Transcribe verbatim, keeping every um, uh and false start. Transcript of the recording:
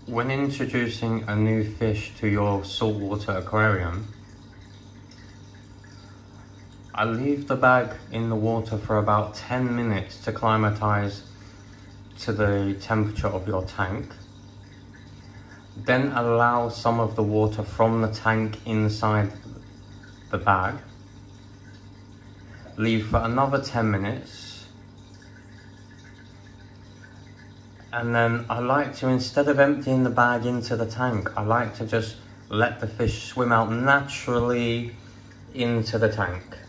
when introducing a new fish to your saltwater aquarium, I leave the bag in the water for about ten minutes to acclimatize to the temperature of your tank. Then allow some of the water from the tank inside the bag. Leave for another ten minutes. And then I like to, instead of emptying the bag into the tank, I like to just let the fish swim out naturally into the tank.